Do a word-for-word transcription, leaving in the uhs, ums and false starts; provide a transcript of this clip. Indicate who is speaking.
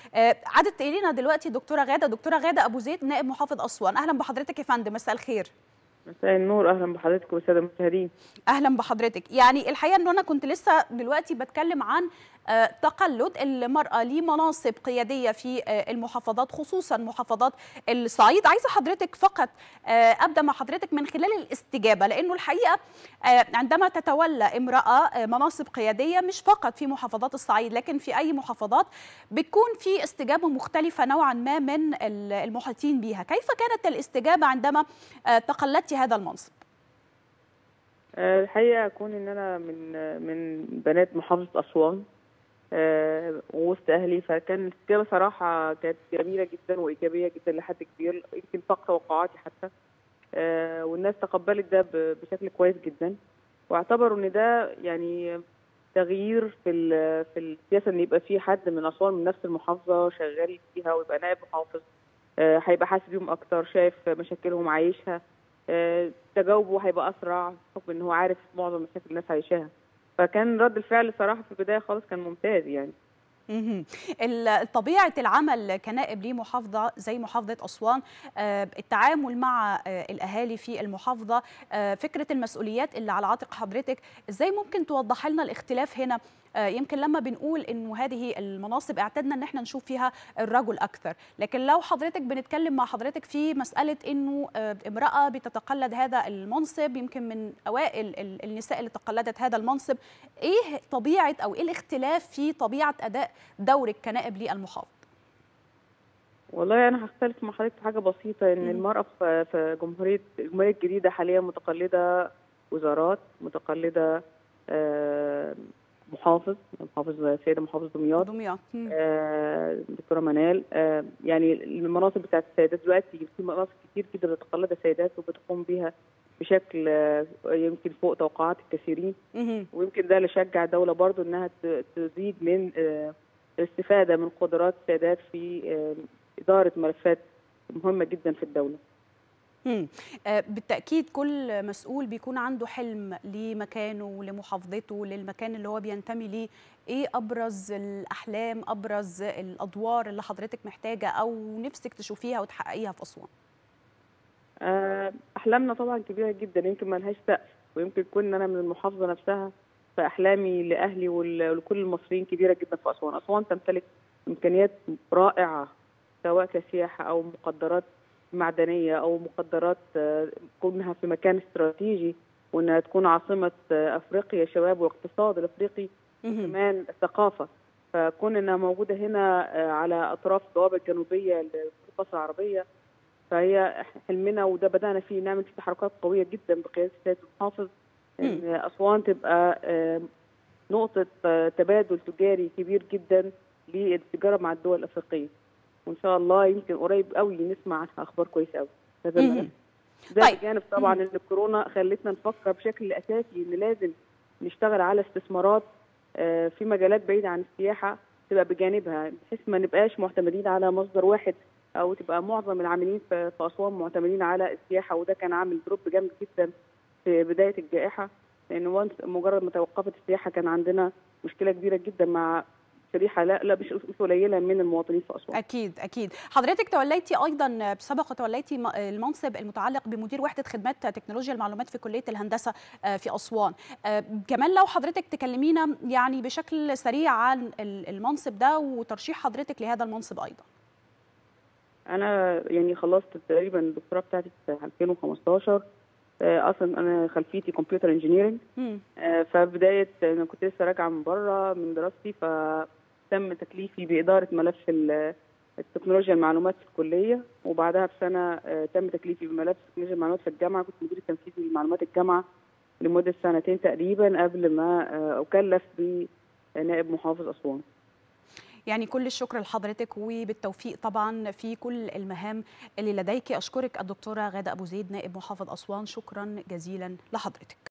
Speaker 1: عادت الينا دلوقتي دكتوره غاده دكتوره غاده ابو زيد نائب محافظ اسوان. اهلا بحضرتك يا فندم، مساء الخير.
Speaker 2: مساء النور، اهلا بحضرتك والساده المشاهدين.
Speaker 1: اهلا بحضرتك. يعني الحقيقه ان انا كنت لسه دلوقتي بتكلم عن تقلد المراه لمناصب قياديه في المحافظات، خصوصا محافظات الصعيد. عايزه حضرتك فقط ابدا مع حضرتك من خلال الاستجابه، لانه الحقيقه عندما تتولى امراه مناصب قياديه مش فقط في محافظات الصعيد لكن في اي محافظات بتكون في استجابه مختلفه نوعا ما من المحيطين بها. كيف كانت الاستجابه عندما تقلدت هذا المنصب؟
Speaker 2: الحقيقه اكون ان انا من من بنات محافظه اسوان ووسط اهلي، فكان الاستجابه صراحه كانت جميله جدا وايجابيه جدا لحد كبير، يمكن فوق توقعاتي حتى. والناس تقبلت ده بشكل كويس جدا، واعتبروا ان ده يعني تغيير في في السياسه، ان يبقى في حد من اسوان من نفس المحافظه شغال فيها ويبقى نائب محافظ. هيبقى حاسس بيهم اكتر، شايف مشاكلهم عايشها، تجاوبه هيبقى اسرع بحكم ان هو عارف معظم مشاكل الناس عايشاها. فكان رد الفعل صراحه في البدايه خالص كان ممتاز يعني.
Speaker 1: طبيعة العمل كنائب لمحافظة زي محافظة أسوان، التعامل مع الأهالي في المحافظة، فكرة المسؤوليات اللي على عاتق حضرتك، إزاي ممكن توضح لنا الاختلاف هنا؟ يمكن لما بنقول إنه هذه المناصب اعتدنا إن احنا نشوف فيها الرجل أكثر، لكن لو حضرتك بنتكلم مع حضرتك في مسألة إنه امرأة بتتقلد هذا المنصب، يمكن من أوائل النساء اللي تقلدت هذا المنصب، إيه طبيعة أو إيه الاختلاف في طبيعة أداء دورك كنائب للمحافظ؟
Speaker 2: والله انا هختلف مع حضرتك في حاجه بسيطه، ان المراه في جمهوريه الجمهوريه الجديده حاليا متقلده وزارات، متقلده محافظ محافظ سيده محافظ دمياط
Speaker 1: دمياط
Speaker 2: دكتوره منال. يعني المناصب بتاعت السيدات دلوقتي في مناصب كتير جدا بتتقلدها سيدات وبتقوم بها بشكل يمكن فوق توقعات الكثيرين، ويمكن ده اللي شجع الدوله برضو انها تزيد من الاستفاده من قدرات السيدات في اداره ملفات مهمه جدا في الدوله.
Speaker 1: امم بالتاكيد كل مسؤول بيكون عنده حلم لمكانه لمحافظته للمكان اللي هو بينتمي ليه. ايه ابرز الاحلام، ابرز الادوار اللي حضرتك محتاجه او نفسك تشوفيها وتحققيها في اسوان؟
Speaker 2: احلامنا طبعا كبيره جدا، يمكن ما لهاش سقف، ويمكن كون انا من المحافظه نفسها، فاحلامي لاهلي ولكل المصريين كبيره جدا في اسوان. اسوان تمتلك امكانيات رائعه سواء كسياحه او مقدرات معدنيه او مقدرات كونها في مكان استراتيجي، وانها تكون عاصمه افريقيا شباب والاقتصاد الافريقي وكمان الثقافه. فكون انها موجوده هنا على اطراف البوابه الجنوبيه لمصر العربيه، فهي حلمنا وده بدانا فيه نعمل فيه تحركات قويه جدا بقياده السيد المحافظ، ان اسوان تبقى نقطه تبادل تجاري كبير جدا للتجاره مع الدول الافريقيه، وان شاء الله يمكن قريب قوي نسمع عنها اخبار كويسه قوي. هذا الملف ده طيب. بجانب طبعا ان الكورونا خلتنا نفكر بشكل اساسي ان لازم نشتغل على استثمارات في مجالات بعيده عن السياحه تبقى بجانبها، بحيث ما نبقاش معتمدين على مصدر واحد، او تبقى معظم العاملين في اسوان معتمدين على السياحه. وده كان عامل دروب جامد جدا في بدايه الجائحه، لان مجرد ما توقفت السياحه كان عندنا مشكله كبيره جدا مع شريحه لا لا مش قليله من المواطنين في اسوان.
Speaker 1: اكيد اكيد. حضرتك توليتي ايضا بسبق توليتي المنصب المتعلق بمدير وحده خدمات تكنولوجيا المعلومات في كليه الهندسه في اسوان. كمان لو حضرتك تكلمينا يعني بشكل سريع عن المنصب ده وترشيح حضرتك لهذا المنصب ايضا.
Speaker 2: انا يعني خلصت تقريبا الدكتوراه بتاعتي في ألفين وخمستاشر. اصلا انا خلفيتي كمبيوتر انجينيرنج، فبدايه انا كنت لسه راجعه من بره من دراستي، فتم تكليفي باداره ملف التكنولوجيا المعلومات في الكليه، وبعدها بسنه تم تكليفي بملف تكنولوجيا المعلومات في الجامعه. كنت مدير تنفيذي لمعلومات الجامعه لمده سنتين تقريبا قبل ما اكلف بنائب محافظ اسوان.
Speaker 1: يعني كل الشكر لحضرتك وبالتوفيق طبعا في كل المهام اللي لديك. أشكرك الدكتورة غادة أبو زيد نائب محافظ أسوان، شكرا جزيلا لحضرتك.